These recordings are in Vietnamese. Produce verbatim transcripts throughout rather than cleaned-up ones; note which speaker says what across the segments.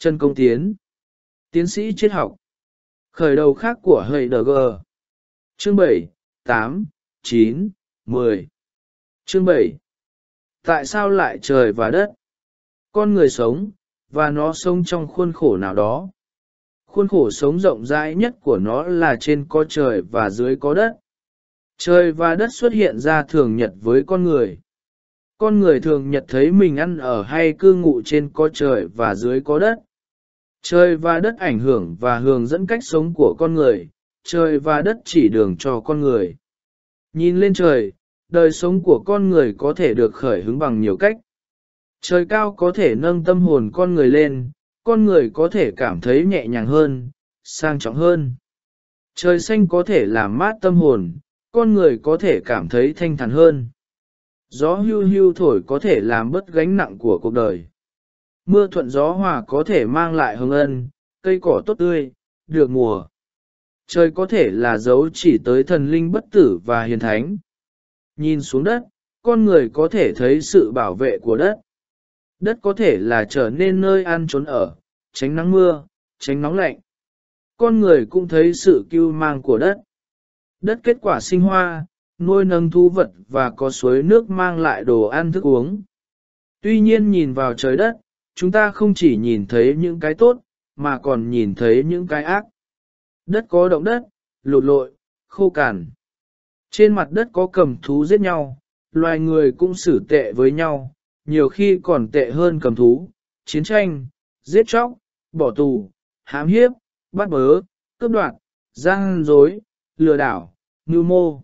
Speaker 1: Trần Công Tiến, tiến sĩ triết học. Khởi đầu khác của Heidegger. Chương bảy, tám, chín, mười. Chương bảy. Tại sao lại trời và đất? Con người sống, và nó sống trong khuôn khổ nào đó. Khuôn khổ sống rộng rãi nhất của nó là trên có trời và dưới có đất. Trời và đất xuất hiện ra thường nhật với con người. Con người thường nhật thấy mình ăn ở hay cư ngụ trên có trời và dưới có đất. Trời và đất ảnh hưởng và hướng dẫn cách sống của con người, trời và đất chỉ đường cho con người. Nhìn lên trời, đời sống của con người có thể được khởi hứng bằng nhiều cách. Trời cao có thể nâng tâm hồn con người lên, con người có thể cảm thấy nhẹ nhàng hơn, sang trọng hơn. Trời xanh có thể làm mát tâm hồn, con người có thể cảm thấy thanh thản hơn. Gió hưu hưu thổi có thể làm bớt gánh nặng của cuộc đời. Mưa thuận gió hòa có thể mang lại hồng ân, cây cỏ tốt tươi, được mùa. Trời có thể là dấu chỉ tới thần linh bất tử và hiền thánh. Nhìn xuống đất, con người có thể thấy sự bảo vệ của đất. Đất có thể là trở nên nơi ăn trốn ở, tránh nắng mưa, tránh nóng lạnh. Con người cũng thấy sự cưu mang của đất. Đất kết quả sinh hoa, nuôi nấng thú vật và có suối nước mang lại đồ ăn thức uống. Tuy nhiên nhìn vào trời đất, chúng ta không chỉ nhìn thấy những cái tốt, mà còn nhìn thấy những cái ác. Đất có động đất, lụt lội, khô cằn. Trên mặt đất có cầm thú giết nhau, loài người cũng xử tệ với nhau, nhiều khi còn tệ hơn cầm thú, chiến tranh, giết chóc, bỏ tù, hãm hiếp, bắt bớ, cướp đoạt, gian dối, lừa đảo, mưu mô.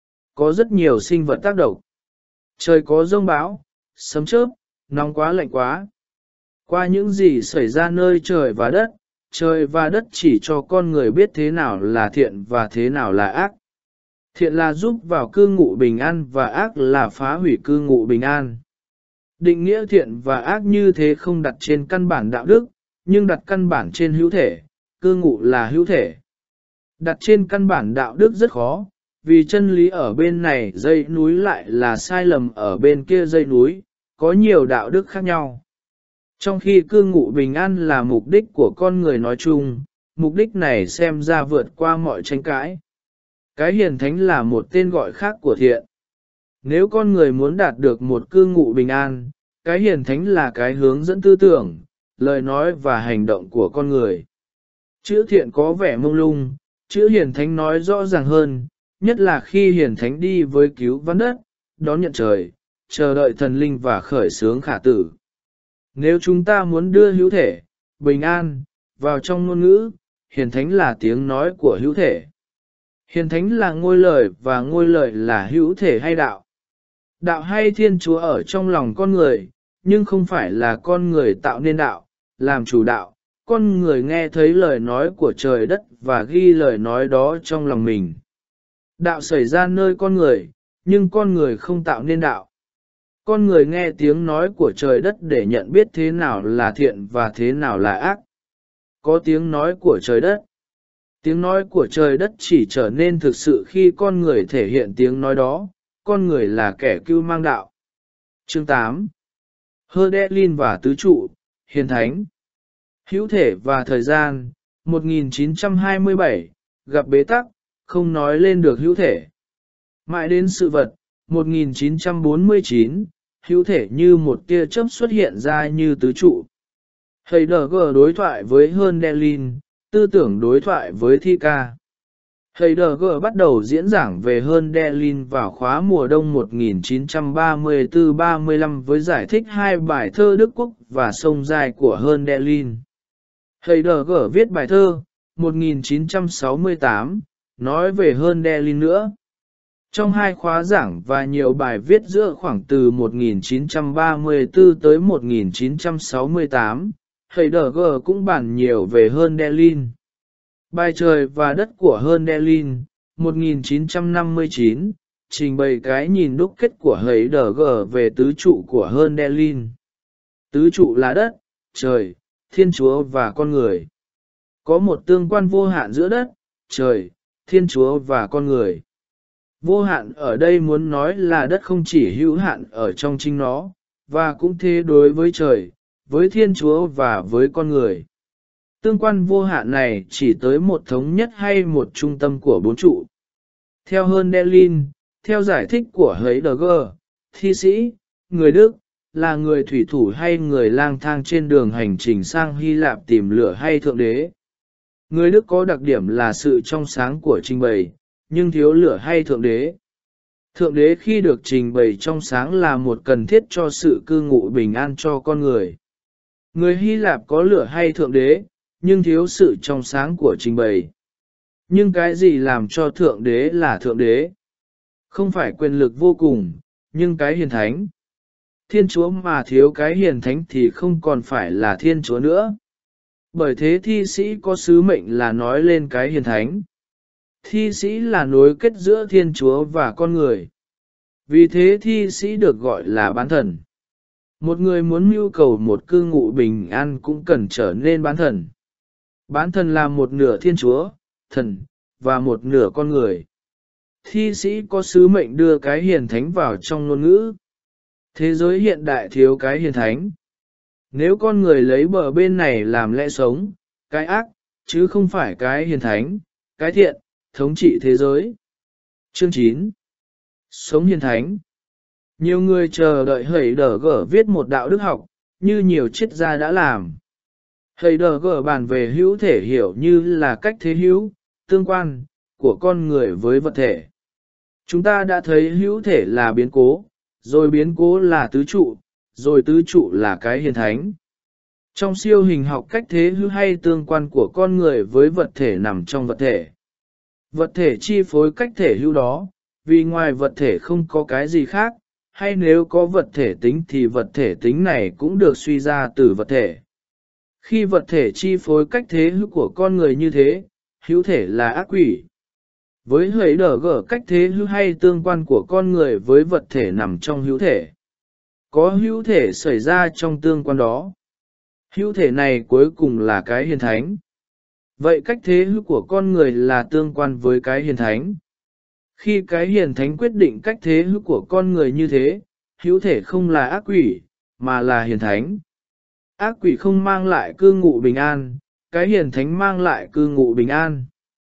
Speaker 1: Có rất nhiều sinh vật tác động. Trời có giông bão, sấm chớp, nóng quá lạnh quá. Qua những gì xảy ra nơi trời và đất, trời và đất chỉ cho con người biết thế nào là thiện và thế nào là ác. Thiện là giúp vào cư ngụ bình an và ác là phá hủy cư ngụ bình an. Định nghĩa thiện và ác như thế không đặt trên căn bản đạo đức, nhưng đặt căn bản trên hữu thể, cư ngụ là hữu thể. Đặt trên căn bản đạo đức rất khó, vì chân lý ở bên này dãy núi lại là sai lầm ở bên kia dãy núi, có nhiều đạo đức khác nhau. Trong khi cư ngụ bình an là mục đích của con người nói chung, mục đích này xem ra vượt qua mọi tranh cãi. Cái hiền thánh là một tên gọi khác của thiện. Nếu con người muốn đạt được một cư ngụ bình an, cái hiền thánh là cái hướng dẫn tư tưởng, lời nói và hành động của con người. Chữ thiện có vẻ mông lung, chữ hiền thánh nói rõ ràng hơn, nhất là khi hiền thánh đi với cứu vãn đất, đón nhận trời, chờ đợi thần linh và khởi xướng khả tử. Nếu chúng ta muốn đưa hữu thể, bình an, vào trong ngôn ngữ, hiền thánh là tiếng nói của hữu thể. Hiền thánh là ngôi lời và ngôi lời là hữu thể hay đạo. Đạo hay Thiên Chúa ở trong lòng con người, nhưng không phải là con người tạo nên đạo, làm chủ đạo. Con người nghe thấy lời nói của trời đất và ghi lời nói đó trong lòng mình. Đạo xảy ra nơi con người, nhưng con người không tạo nên đạo. Con người nghe tiếng nói của trời đất để nhận biết thế nào là thiện và thế nào là ác. Có tiếng nói của trời đất. Tiếng nói của trời đất chỉ trở nên thực sự khi con người thể hiện tiếng nói đó, con người là kẻ cưu mang đạo. Chương tám. Hölderlin và tứ trụ, hiền thánh. Hữu thể và thời gian, một nghìn chín trăm hai mươi bảy, gặp bế tắc, không nói lên được hữu thể. Mãi đến sự vật, một nghìn chín trăm bốn mươi chín, hữu thể như một tia chớp xuất hiện ra như tứ trụ. Heidegger đối thoại với Hölderlin, tư tưởng đối thoại với thi ca. Heidegger bắt đầu diễn giảng về Hölderlin vào khóa mùa đông một nghìn chín trăm ba mươi tư ba mươi lăm với giải thích hai bài thơ Đức Quốc và Sông Dài của Hölderlin. Heidegger viết bài thơ một nghìn chín trăm sáu mươi tám, nói về Hölderlin nữa. Trong hai khóa giảng và nhiều bài viết giữa khoảng từ một nghìn chín trăm ba mươi tư tới một nghìn chín trăm sáu mươi tám, Heidegger cũng bàn nhiều về Hölderlin. Bài Trời và Đất của Hölderlin, một nghìn chín trăm năm mươi chín, trình bày cái nhìn đúc kết của Heidegger về tứ trụ của Hölderlin. Tứ trụ là đất, trời, Thiên Chúa và con người. Có một tương quan vô hạn giữa đất, trời, Thiên Chúa và con người. Vô hạn ở đây muốn nói là đất không chỉ hữu hạn ở trong chính nó, và cũng thế đối với trời, với Thiên Chúa và với con người. Tương quan vô hạn này chỉ tới một thống nhất hay một trung tâm của bốn trụ. Theo hơn Delin, theo giải thích của Heidegger, thi sĩ, người Đức, là người thủy thủ hay người lang thang trên đường hành trình sang Hy Lạp tìm lửa hay thượng đế. Người Đức có đặc điểm là sự trong sáng của trình bày, nhưng thiếu lửa hay thượng đế. Thượng đế khi được trình bày trong sáng là một cần thiết cho sự cư ngụ bình an cho con người. Người Hy Lạp có lửa hay thượng đế, nhưng thiếu sự trong sáng của trình bày. Nhưng cái gì làm cho thượng đế là thượng đế? Không phải quyền lực vô cùng, nhưng cái hiền thánh. Thiên chúa mà thiếu cái hiền thánh thì không còn phải là thiên chúa nữa. Bởi thế thi sĩ có sứ mệnh là nói lên cái hiền thánh. Thi sĩ là nối kết giữa thiên chúa và con người. Vì thế thi sĩ được gọi là bán thần. Một người muốn mưu cầu một cư ngụ bình an cũng cần trở nên bán thần. Bán thần là một nửa thiên chúa, thần, và một nửa con người. Thi sĩ có sứ mệnh đưa cái hiền thánh vào trong ngôn ngữ. Thế giới hiện đại thiếu cái hiền thánh. Nếu con người lấy bờ bên này làm lẽ sống, cái ác, chứ không phải cái hiền thánh, cái thiện, thống trị thế giới. Chương chín. Sống hiền thánh. Nhiều người chờ đợi Heidegger viết một đạo đức học, như nhiều triết gia đã làm. Heidegger bàn về hữu thể hiểu như là cách thế hữu, tương quan, của con người với vật thể. Chúng ta đã thấy hữu thể là biến cố, rồi biến cố là tứ trụ, rồi tứ trụ là cái hiền thánh. Trong siêu hình học cách thế hữu hay tương quan của con người với vật thể nằm trong vật thể. Vật thể chi phối cách thể hữu đó, vì ngoài vật thể không có cái gì khác, hay nếu có vật thể tính thì vật thể tính này cũng được suy ra từ vật thể. Khi vật thể chi phối cách thế hữu của con người như thế, hữu thể là ác quỷ. Với Heidegger cách thế hữu hay tương quan của con người với vật thể nằm trong hữu thể. Có hữu thể xảy ra trong tương quan đó. Hữu thể này cuối cùng là cái hiền thánh. Vậy cách thế hữu của con người là tương quan với cái hiền thánh. Khi cái hiền thánh quyết định cách thế hữu của con người như thế, hữu thể không là ác quỷ, mà là hiền thánh. Ác quỷ không mang lại cư ngụ bình an, cái hiền thánh mang lại cư ngụ bình an.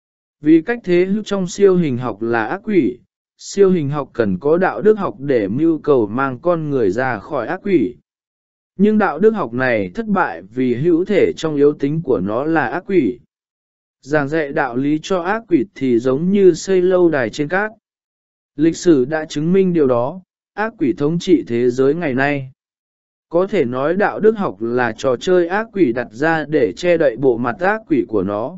Speaker 1: Vì cách thế hữu trong siêu hình học là ác quỷ, siêu hình học cần có đạo đức học để mưu cầu mang con người ra khỏi ác quỷ. Nhưng đạo đức học này thất bại vì hữu thể trong yếu tính của nó là ác quỷ. Giảng dạy đạo lý cho ác quỷ thì giống như xây lâu đài trên cát. Lịch sử đã chứng minh điều đó, ác quỷ thống trị thế giới ngày nay. Có thể nói đạo đức học là trò chơi ác quỷ đặt ra để che đậy bộ mặt ác quỷ của nó.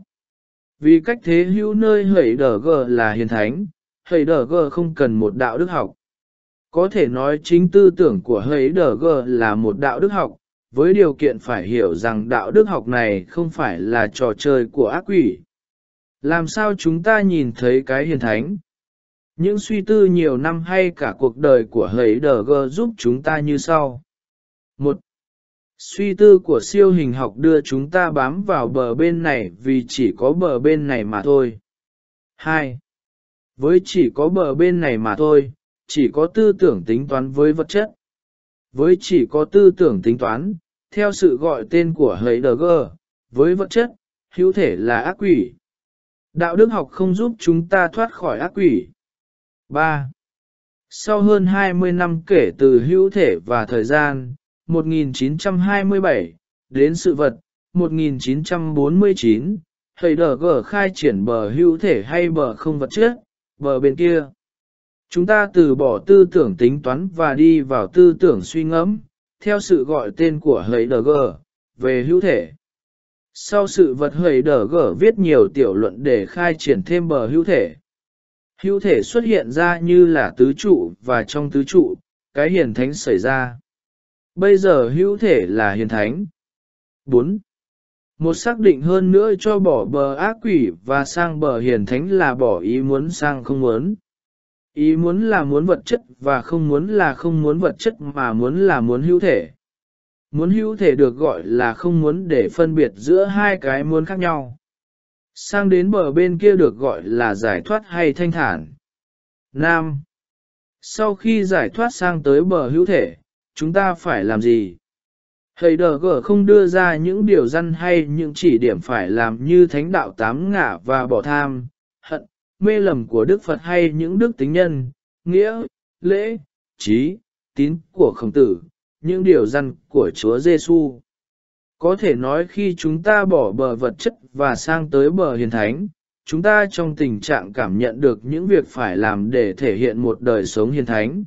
Speaker 1: Vì cách thế hữu nơi Heidegger là hiền thánh, Heidegger không cần một đạo đức học. Có thể nói chính tư tưởng của Heidegger là một đạo đức học, với điều kiện phải hiểu rằng đạo đức học này không phải là trò chơi của ác quỷ. Làm sao chúng ta nhìn thấy cái hiền thánh? Những suy tư nhiều năm hay cả cuộc đời của Heidegger giúp chúng ta như sau. Một, suy tư của siêu hình học đưa chúng ta bám vào bờ bên này vì chỉ có bờ bên này mà thôi. Hai, với chỉ có bờ bên này mà thôi, chỉ có tư tưởng tính toán với vật chất. Với chỉ có tư tưởng tính toán, theo sự gọi tên của Heidegger, với vật chất, hữu thể là ác quỷ. Đạo đức học không giúp chúng ta thoát khỏi ác quỷ. Ba, sau hơn hai mươi năm kể từ hữu thể và thời gian, một nghìn chín trăm hai mươi bảy, đến sự vật, một nghìn chín trăm bốn mươi chín, Heidegger khai triển bờ hữu thể hay bờ không vật chất, bờ bên kia. Chúng ta từ bỏ tư tưởng tính toán và đi vào tư tưởng suy ngẫm, theo sự gọi tên của Heidegger, về hữu thể. Sau sự vật Heidegger viết nhiều tiểu luận để khai triển thêm bờ hữu thể. Hữu thể xuất hiện ra như là tứ trụ và trong tứ trụ, cái hiền thánh xảy ra. Bây giờ hữu thể là hiền thánh. Bốn, một xác định hơn nữa cho bỏ bờ ác quỷ và sang bờ hiền thánh là bỏ ý muốn sang không muốn. Ý muốn là muốn vật chất và không muốn là không muốn vật chất mà muốn là muốn hữu thể. Muốn hữu thể được gọi là không muốn để phân biệt giữa hai cái muốn khác nhau. Sang đến bờ bên kia được gọi là giải thoát hay thanh thản. Nam, sau khi giải thoát sang tới bờ hữu thể, chúng ta phải làm gì? Heidegger không đưa ra những điều răn hay những chỉ điểm phải làm như thánh đạo tám ngã và bỏ tham, hận, mê lầm của Đức Phật hay những đức tính nhân, nghĩa, lễ, trí, tín của Khổng Tử, những điều răn của Chúa Giêsu. Có thể nói khi chúng ta bỏ bờ vật chất và sang tới bờ hiền thánh, chúng ta trong tình trạng cảm nhận được những việc phải làm để thể hiện một đời sống hiền thánh.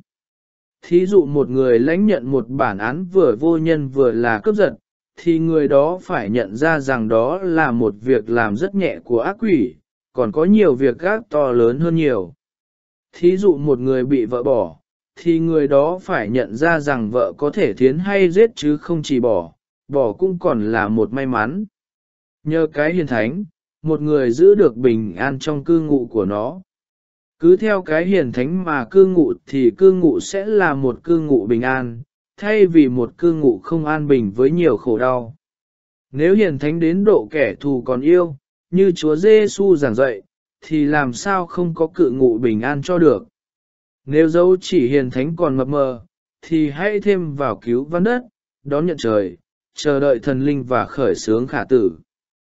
Speaker 1: Thí dụ một người lãnh nhận một bản án vừa vô nhân vừa là cướp giật, thì người đó phải nhận ra rằng đó là một việc làm rất nhẹ của ác quỷ, còn có nhiều việc gác to lớn hơn nhiều. Thí dụ một người bị vợ bỏ, thì người đó phải nhận ra rằng vợ có thể thiến hay giết chứ không chỉ bỏ, bỏ cũng còn là một may mắn. Nhờ cái hiền thánh, một người giữ được bình an trong cư ngụ của nó. Cứ theo cái hiền thánh mà cư ngụ thì cư ngụ sẽ là một cư ngụ bình an, thay vì một cư ngụ không an bình với nhiều khổ đau. Nếu hiền thánh đến độ kẻ thù còn yêu, như Chúa Giêsu giảng dạy, thì làm sao không có cự ngụ bình an cho được. Nếu dấu chỉ hiền thánh còn mập mờ, thì hãy thêm vào cứu vãn đất, đón nhận trời, chờ đợi thần linh và khởi xướng khả tử.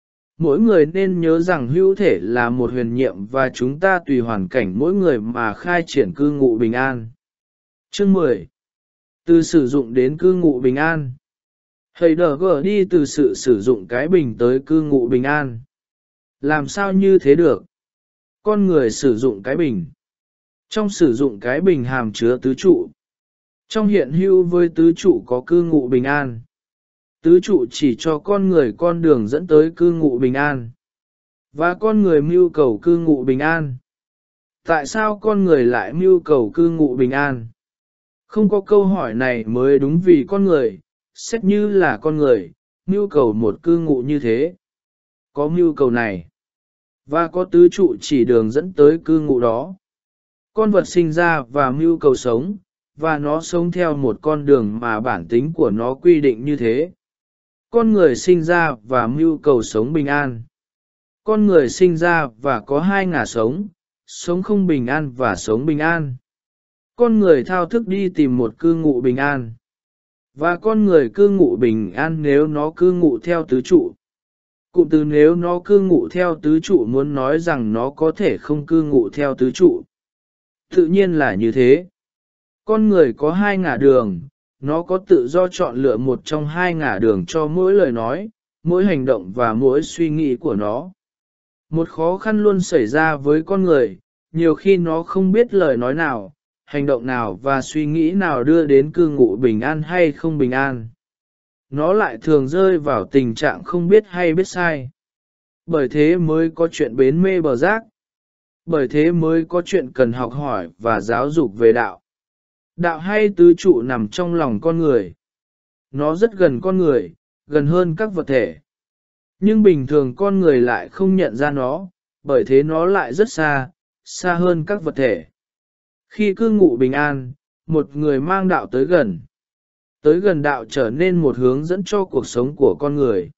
Speaker 1: Mỗi người nên nhớ rằng hữu thể là một huyền nhiệm và chúng ta tùy hoàn cảnh mỗi người mà khai triển cư ngụ bình an. Chương mười. Từ sử dụng đến cư ngụ bình an. Heidegger đi từ sự sử dụng cái bình tới cư ngụ bình an. Làm sao như thế được? Con người sử dụng cái bình. Trong sử dụng cái bình hàm chứa tứ trụ. Trong hiện hữu với tứ trụ có cư ngụ bình an. Tứ trụ chỉ cho con người con đường dẫn tới cư ngụ bình an. Và con người mưu cầu cư ngụ bình an. Tại sao con người lại mưu cầu cư ngụ bình an? Không có câu hỏi này mới đúng vì con người, xét như là con người, mưu cầu một cư ngụ như thế. Có mưu cầu này. Và có tứ trụ chỉ đường dẫn tới cư ngụ đó. Con vật sinh ra và mưu cầu sống, và nó sống theo một con đường mà bản tính của nó quy định như thế. Con người sinh ra và mưu cầu sống bình an. Con người sinh ra và có hai ngả sống, sống không bình an và sống bình an. Con người thao thức đi tìm một cư ngụ bình an. Và con người cư ngụ bình an nếu nó cư ngụ theo tứ trụ. Cụm từ nếu nó cư ngụ theo tứ trụ muốn nói rằng nó có thể không cư ngụ theo tứ trụ. Tự nhiên là như thế. Con người có hai ngả đường, nó có tự do chọn lựa một trong hai ngả đường cho mỗi lời nói, mỗi hành động và mỗi suy nghĩ của nó. Một khó khăn luôn xảy ra với con người, nhiều khi nó không biết lời nói nào, hành động nào và suy nghĩ nào đưa đến cư ngụ bình an hay không bình an. Nó lại thường rơi vào tình trạng không biết hay biết sai. Bởi thế mới có chuyện bến mê bờ rác. Bởi thế mới có chuyện cần học hỏi và giáo dục về đạo. Đạo hay tứ trụ nằm trong lòng con người. Nó rất gần con người, gần hơn các vật thể. Nhưng bình thường con người lại không nhận ra nó, bởi thế nó lại rất xa, xa hơn các vật thể. Khi cư ngụ bình an, một người mang đạo tới gần. Tới gần đạo trở nên một hướng dẫn cho cuộc sống của con người.